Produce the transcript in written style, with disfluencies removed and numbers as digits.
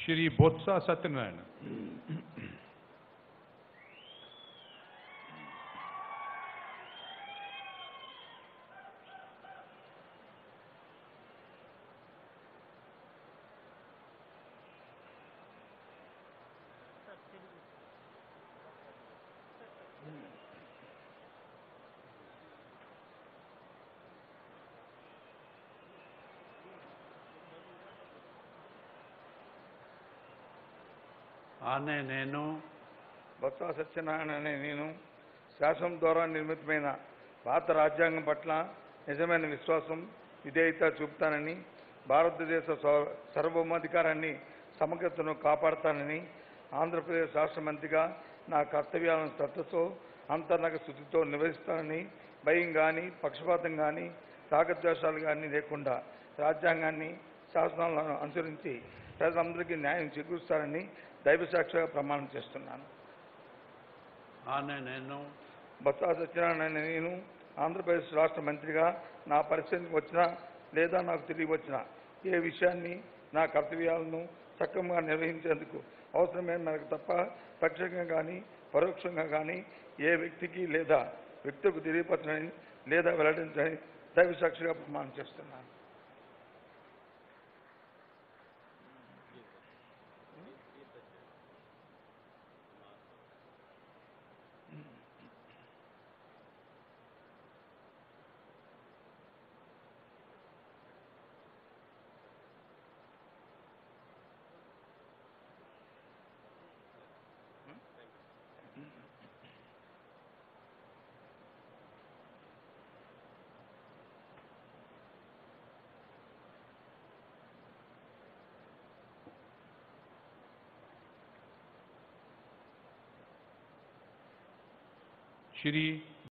श्री बोत्सा सत्यनारायण। ఆనే నేను బొత్స సత్యనారాయణ అనే నేను శాసనం ద్వారా నిర్మితమైన భారత రాజ్యాంగం పట్ల నిజమైన విశ్వాసం విధేయత చూపుతానని, భారతదేశ సార్వభౌమాధికారాన్ని సమగ్రతను కాపాడతానని, ఆంధ్రప్రదేశ్ రాష్ట్ర మంత్రిగా నా కర్తవ్యాలను శ్రద్ధతో అంతర్గత శుద్ధితో నిర్వహిస్తానని, భయం కానీ పక్షపాతం కానీ రాగద్వేషాలు కానీ లేకుండా రాజ్యాంగాన్ని శాసనాలను అనుసరించి ప్రజలందరికీ న్యాయం చేకూరుస్తానని దైవసాక్షిగా ప్రమాణం చేస్తున్నాను. ఆనే నేను బొత్స సత్యనారాయణ నేను ఆంధ్రప్రదేశ్ రాష్ట్ర మంత్రిగా నా పరిస్థితికి వచ్చినా లేదా నాకు తిరిగి వచ్చిన ఏ విషయాన్ని నా కర్తవ్యాలను సక్రమంగా నిర్వహించేందుకు అవసరమైన మేరకు తప్ప ప్రత్యక్షంగా కానీ పరోక్షంగా కానీ ఏ వ్యక్తికి లేదా వ్యక్తులకు తెలియపరచని లేదా వెల్లడించని దైవసాక్షిగా ప్రమాణం చేస్తున్నాను. श्री